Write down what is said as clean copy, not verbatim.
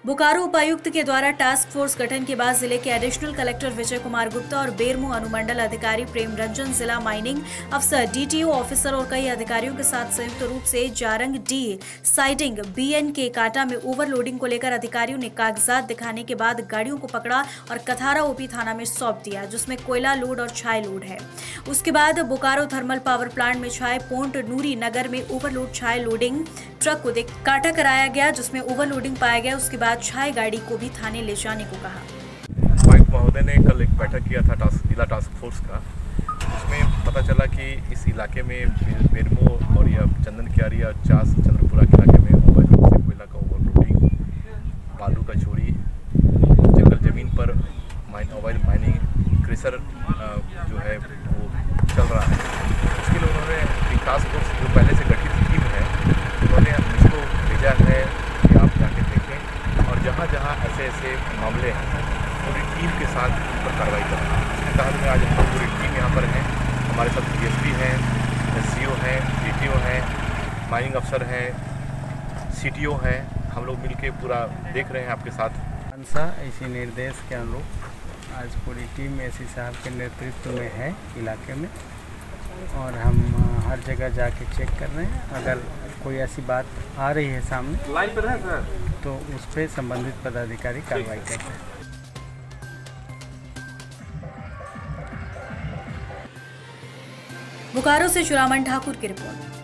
बोकारो उपायुक्त के द्वारा टास्क फोर्स गठन के बाद जिले के एडिशनल कलेक्टर विजय कुमार गुप्ता और बेरमो अनुमंडल अधिकारी प्रेम रंजन, जिला माइनिंग अफसर, डीटीओ ऑफिसर और कई अधिकारियों के साथ संयुक्त रूप से जारंग डी साइडिंग बीएन के काटा में ओवरलोडिंग को लेकर अधिकारियों ने कागजात दिखाने के बाद गाड़ियों को पकड़ा और कथारा ओपी थाना में सौंप दिया, जिसमें कोयला लोड और छाय लोड है। उसके बाद बोकारो थर्मल पावर प्लांट में छाय पोंट नूरी नगर में ओवरलोड छाय लोडिंग ट्रक को काटा कराया गया, जिसमें ओवरलोडिंग पाया गया। उसके बाद छाय गाड़ी को भी थाने ले जाने को कहा। उपायुक्त महोदय ने कल एक बैठक किया था जिला टास्क फोर्स का। उसमें पता चला कि इस इलाके में बेरमो और या चंदन क्यारी या चास चंद्रपुरा के इलाके में अवैध रूप से कोयला का ओवरलोडिंग, बालू का चोरी, जंगल जमीन पर अवैध माइनिंग, क्रेशर जो है वो चल रहा है। उसके लिए उन्होंने टास्क फोर्स जो पहले से गठित टीम है, उन्होंने इसको भेजा है कि आप जाके देखें और जहाँ जहाँ ऐसे मामले हैं पूरी टीम के साथ उन पर कार्रवाई करना। इसके तहत में आज हम लोग पूरी टीम यहाँ पर हैं। हमारे साथ डीएसपी हैं, एससीओ हैं, डीटीओ हैं, माइनिंग अफसर हैं, सीटीओ हैं। हम लोग मिलके पूरा देख रहे हैं आपके साथ। इसी निर्देश के अनुरूप आज पूरी टीम एससी साहब के नेतृत्व में है इलाके में और हम हर जगह जाके चेक कर रहे हैं। अगर कोई ऐसी बात आ रही है सामने लाइन पर है सर, तो उस पर संबंधित पदाधिकारी कार्रवाई करते हैं। बोकारो से चुरामन ठाकुर की रिपोर्ट।